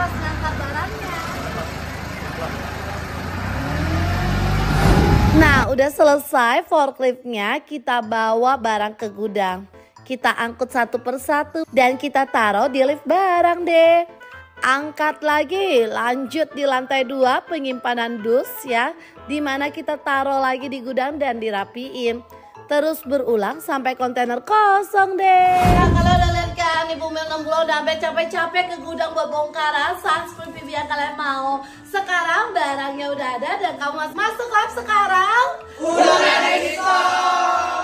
pas ngangkat barangnya. Nah, udah selesai forkliftnya, kita bawa barang ke gudang. Kita angkut satu persatu dan kita taruh di lift barang deh. Angkat lagi, lanjut di lantai 2 penyimpanan dus ya, dimana kita taruh lagi di gudang dan dirapiin. Terus berulang sampai kontainer kosong deh. Nah, kalau udah lihat kan Ibu Mel 60 udah sampai capek-capek ke gudang buat bongkaran seperti yang kalian mau. Sekarang barangnya udah ada dan kamu masuk lab sekarang. Udah ready store.